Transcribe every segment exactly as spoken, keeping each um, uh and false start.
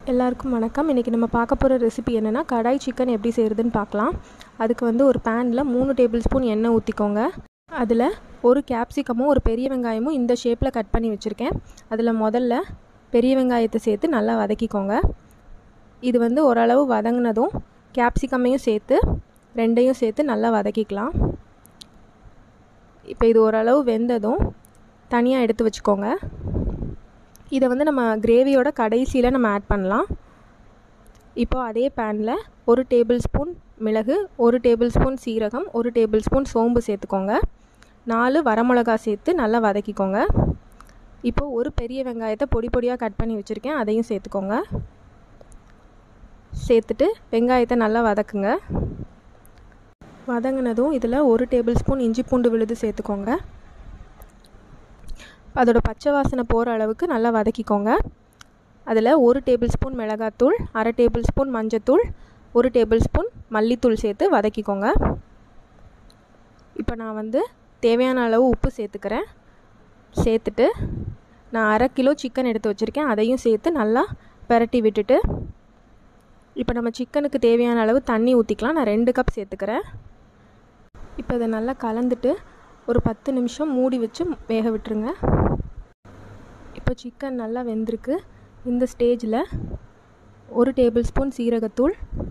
எல்லாருக்கும் வணக்கம். இன்றைக்கி நம்ம பார்க்க போகிற ரெசிபி என்னென்னா கடாய் சிக்கன் எப்படி செய்கிறதுன்னு பார்க்கலாம். அதுக்கு வந்து ஒரு பேனில் மூணு டேபிள் ஸ்பூன் எண்ணெய் ஊற்றிக்கோங்க. அதில் ஒரு கேப்சிகமும் ஒரு பெரிய வெங்காயமும் இந்த ஷேப்பில் கட் பண்ணி வச்சுருக்கேன். அதில் முதல்ல பெரிய வெங்காயத்தை சேர்த்து நல்லா வதக்கிக்கோங்க. இது வந்து ஓரளவு வதங்கினதும் கேப்சிகமையும் சேர்த்து ரெண்டையும் சேர்த்து நல்லா வதக்கிக்கலாம். இப்போ இது ஓரளவு வெந்ததும் தனியாக எடுத்து வச்சுக்கோங்க. இதை வந்து நம்ம கிரேவியோட கடைசியில் நம்ம ஆட் பண்ணலாம். இப்போ அதே பேனில் ஒரு டேபிள் ஸ்பூன் மிளகு, ஒரு டேபிள் ஸ்பூன் சீரகம், ஒரு டேபிள் ஸ்பூன் சோம்பு சேர்த்துக்கோங்க. நாலு வரமிளகா சேர்த்து நல்லா வதக்கிக்கோங்க. இப்போது ஒரு பெரிய வெங்காயத்தை பொடி பொடியாக கட் பண்ணி வச்சுருக்கேன், அதையும் சேர்த்துக்கோங்க. சேர்த்துட்டு வெங்காயத்தை நல்லா வதக்குங்க. வதங்கினதும் இதில் ஒரு டேபிள் ஸ்பூன் இஞ்சி பூண்டு விழுது சேர்த்துக்கோங்க. அதோட பச்சை வாசனை போகிற அளவுக்கு நல்லா வதக்கிக்கோங்க. அதில் ஒரு டேபிள் ஸ்பூன் மிளகாத்தூள், அரை டேபிள் ஸ்பூன் மஞ்சத்தூள், ஒரு டேபிள் ஸ்பூன் மல்லித்தூள் சேர்த்து வதக்கிக்கோங்க. இப்போ நான் வந்து தேவையான அளவு உப்பு சேர்த்துக்கிறேன். சேர்த்துட்டு நான் அரை கிலோ சிக்கன் எடுத்து வச்சுருக்கேன், அதையும் சேர்த்து நல்லா பெரட்டி விட்டுட்டு இப்போ நம்ம சிக்கனுக்கு தேவையான அளவு தண்ணி ஊற்றிக்கலாம். நான் ரெண்டு கப் சேர்த்துக்கிறேன். இப்போ இதை நல்லா கலந்துட்டு ஒரு பத்து நிமிஷம் மூடி வச்சு வேக விட்டுருங்க. இப்போ சிக்கன் நல்லா வெந்திருக்கு. இந்த ஸ்டேஜில் ஒரு டேபிள் ஸ்பூன் சீரகத்தூள்,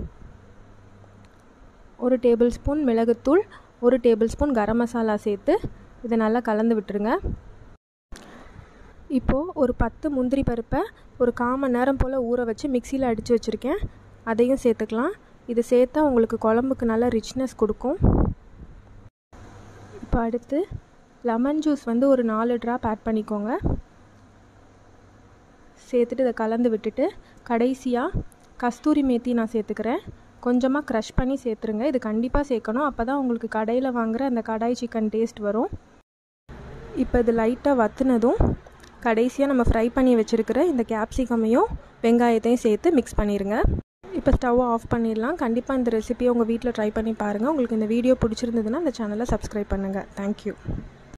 ஒரு டேபிள் ஸ்பூன் மிளகுத்தூள், ஒரு டேபிள் ஸ்பூன் கரம் மசாலா சேர்த்து இதை நல்லா கலந்து விட்டுருங்க. இப்போது ஒரு பத்து முந்திரி பருப்பை ஒரு கால் மணி நேரம் போல் ஊற வச்சு மிக்சியில் அடித்து வச்சுருக்கேன், அதையும் சேர்த்துக்கலாம். இது சேர்த்தா உங்களுக்கு குழம்புக்கு நல்லா ரிச்னஸ் கொடுக்கும். இப்போ அடுத்து லெமன் ஜூஸ் வந்து ஒரு நாலு ட்ராப் ஆட் பண்ணிக்கோங்க. சேர்த்துட்டு இதை கலந்து விட்டுட்டு கடைசியாக கஸ்தூரி மேத்தி நான் சேர்த்துக்கிறேன். கொஞ்சமாக க்ரஷ் பண்ணி சேர்த்துருங்க. இது கண்டிப்பாக சேர்க்கணும், அப்போ தான் உங்களுக்கு கடையில் வாங்குகிற அந்த கடாய் சிக்கன் டேஸ்ட் வரும். இப்போ இது லைட்டாக வற்றுனதும் கடைசியாக நம்ம ஃப்ரை பண்ணி வச்சுருக்கிற இந்த கேப்சிகமையும் வெங்காயத்தையும் சேர்த்து மிக்ஸ் பண்ணிடுங்க. இப்போ ஸ்டவ்வை ஆஃப் பண்ணிடலாம். கண்டிப்பாக இந்த ரெசிபியை உங்கள் வீட்டில் ட்ரை பண்ணி பாருங்கள். உங்களுக்கு இந்த வீடியோ பிடிச்சிருந்ததுன்னா இந்த சேனலை சப்ஸ்கிரைப் பண்ணுங்கள். தேங்க்யூ.